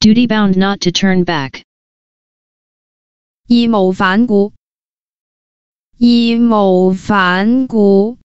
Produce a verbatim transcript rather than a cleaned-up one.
duty-bound not to turn back. 義無反顧，義無反顧。